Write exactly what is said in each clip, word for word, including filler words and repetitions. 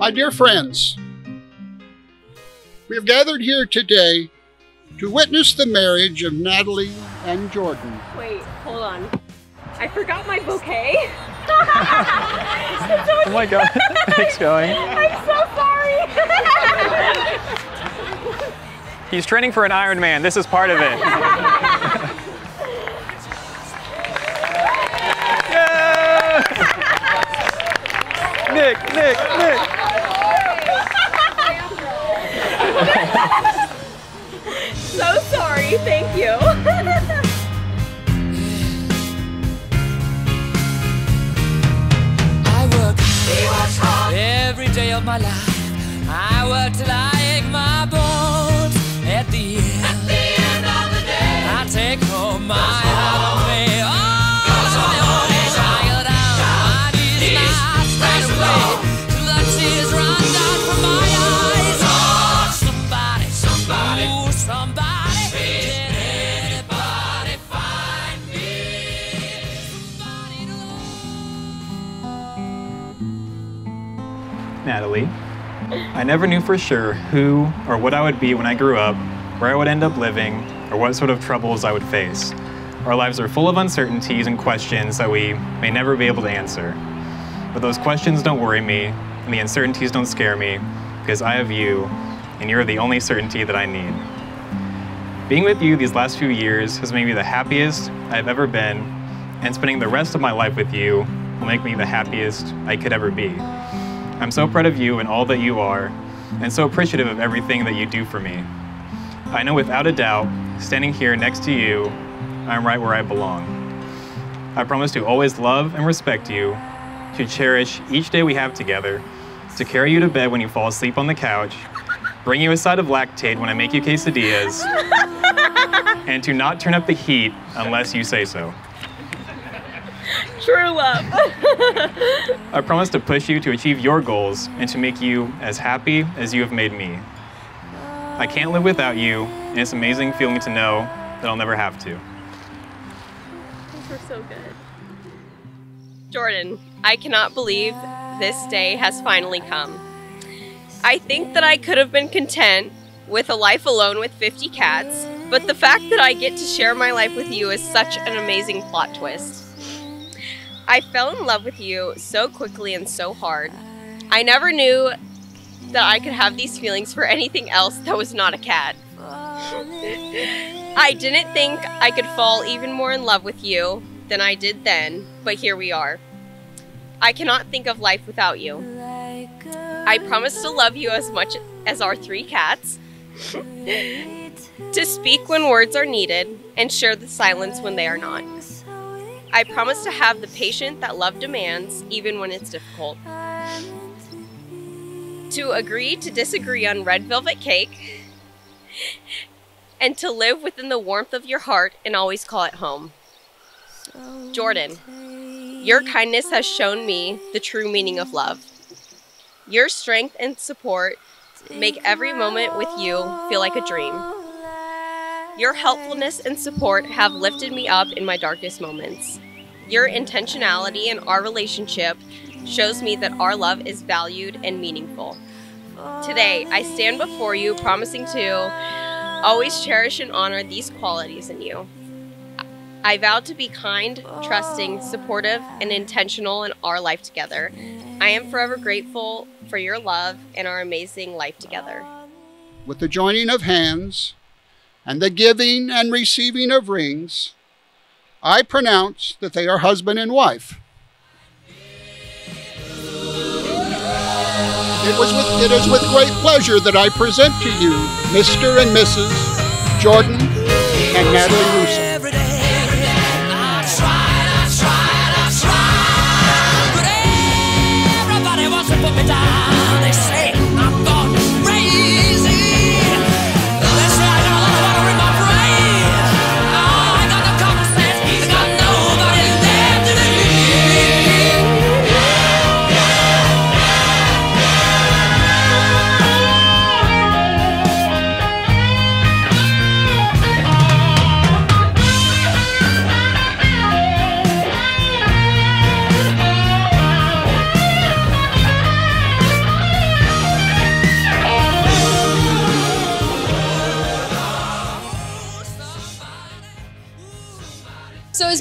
My dear friends, we have gathered here today to witness the marriage of Natalie and Jordan. Wait, hold on. I forgot my bouquet. Oh my God, thanks, going. I'm so sorry. He's training for an Ironman. This is part of it. Yeah! Nick, Nick, Nick. So sorry, thank you. I work hard every day of my life. I work till I ache my bones. At the end, At the end of the day, I take home my heart of me. Oh, tired out, my knees not straight away, till the tears run down from my eyes. Oh, somebody, somebody, ooh, somebody, can anybody find me? Somebody to Natalie, I never knew for sure who or what I would be when I grew up, where I would end up living, or what sort of troubles I would face. Our lives are full of uncertainties and questions that we may never be able to answer. But those questions don't worry me, and the uncertainties don't scare me, because I have you, and you're the only certainty that I need. Being with you these last few years has made me the happiest I've ever been, and spending the rest of my life with you will make me the happiest I could ever be. I'm so proud of you and all that you are, and so appreciative of everything that you do for me. I know without a doubt, standing here next to you, I'm right where I belong. I promise to always love and respect you, to cherish each day we have together, to carry you to bed when you fall asleep on the couch, bring you a side of lactate when I make you quesadillas, and to not turn up the heat unless you say so. True love. I promise to push you to achieve your goals and to make you as happy as you have made me. I can't live without you, and it's an amazing feeling to know that I'll never have to. Those were so good. Jordan, I cannot believe this day has finally come. I think that I could have been content with a life alone with fifty cats, but the fact that I get to share my life with you is such an amazing plot twist. I fell in love with you so quickly and so hard. I never knew that I could have these feelings for anything else that was not a cat. I didn't think I could fall even more in love with you than I did then, but here we are. I cannot think of life without you. I promise to love you as much as our three cats, to speak when words are needed, and share the silence when they are not. I promise to have the patience that love demands, even when it's difficult. To agree to disagree on red velvet cake, and to live within the warmth of your heart and always call it home. Jordan, your kindness has shown me the true meaning of love. Your strength and support make every moment with you feel like a dream. Your helpfulness and support have lifted me up in my darkest moments. Your intentionality in our relationship shows me that our love is valued and meaningful. Today, I stand before you promising to always cherish and honor these qualities in you. I vow to be kind, trusting, supportive, and intentional in our life together. I am forever grateful for your love and our amazing life together. With the joining of hands and the giving and receiving of rings, I pronounce that they are husband and wife. It, was with, it is with great pleasure that I present to you Mister and Missus Jordan and Natalie Russo.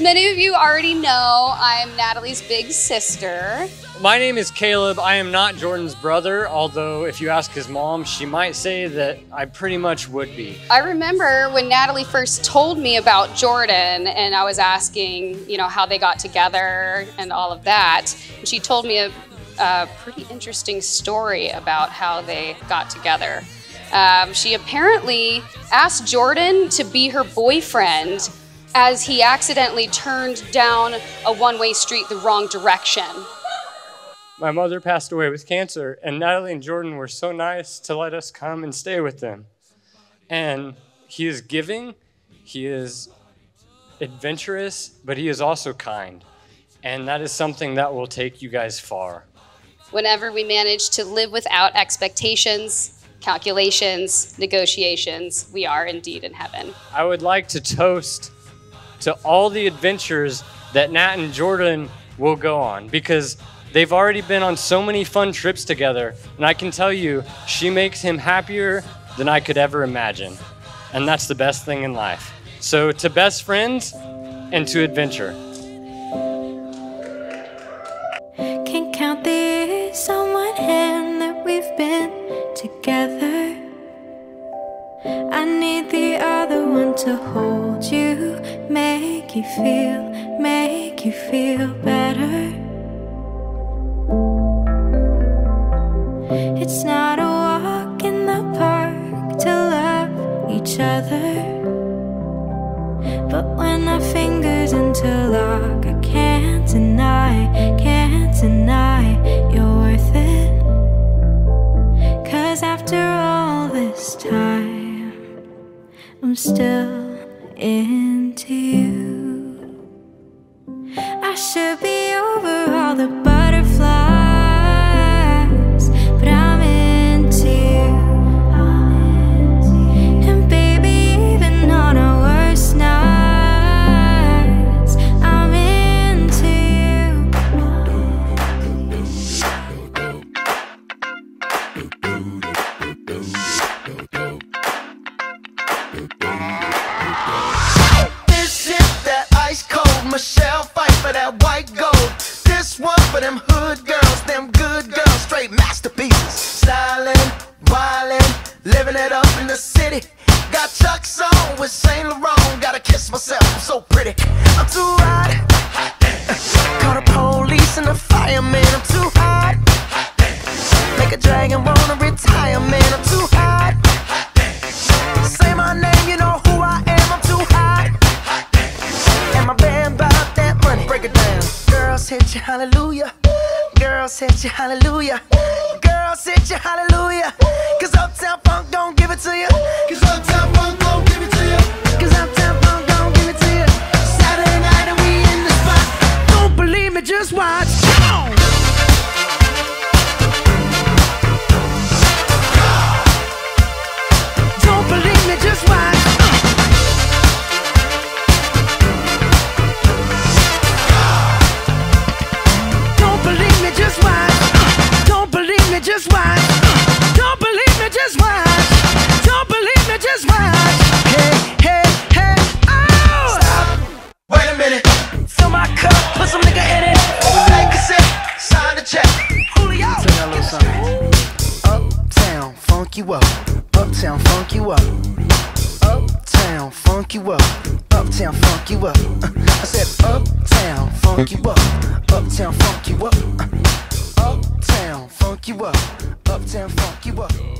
many of you already know, I'm Natalie's big sister. My name is Caleb. I am not Jordan's brother, although if you ask his mom, she might say that I pretty much would be. I remember when Natalie first told me about Jordan and I was asking, you know, how they got together and all of that. And she told me a, a pretty interesting story about how they got together. Um, she apparently asked Jordan to be her boyfriend as he accidentally turned down a one-way street the wrong direction. My mother passed away with cancer, and Natalie and Jordan were so nice to let us come and stay with them. And he is giving, he is adventurous, but he is also kind. And that is something that will take you guys far. Whenever we manage to live without expectations, calculations, negotiations, we are indeed in heaven. I would like to toast to all the adventures that Nat and Jordan will go on, because they've already been on so many fun trips together, and I can tell you, she makes him happier than I could ever imagine. And that's the best thing in life. So to best friends and to adventure. Can't count the years on one hand that we've been together. I need the other one to hold you, make you feel, make you feel better. It's not a walk in the park to love each other, but when our fingers interlock, I can't deny, can't deny you're worth it. Cause after all this time, I'm still into you. I should be over all the butterflies, living it up in the city. Got Chuck's on with Saint Laurent. Gotta kiss myself, I'm so pretty. I'm too hot. Call the police and the fireman. I'm too hot. Make a dragon wanna retire, man. I'm too hot. Say my name, you know who I am. I'm too hot. And my band bought that money. Break it down. Girls hit you, hallelujah. Girls hit you, hallelujah. Girls hit you, hallelujah. Cause Uptown Funk don't give it to you. Cause Uptown Funk don't give it to you. Cause Uptown Funk don't give it to you. Saturday night and we in the spot. Don't believe me, just watch. Come on. Don't believe me, just watch. Don't believe me, just watch. Don't believe me, just watch. Don't believe me, just watch. Don't believe me, just watch. Hey, hey, hey, oh! Stop. Wait a minute. Fill my cup, put some nigga in it. Take a sip, sign the check. Julio. Tell you a little something. Uptown, funk you up. Uptown, funk you up. Uptown, funk you up. Uptown, funk you up. I said uptown, funk you up. Uptown, funk you up. Uptown, funk you up. Uptown, funk you up.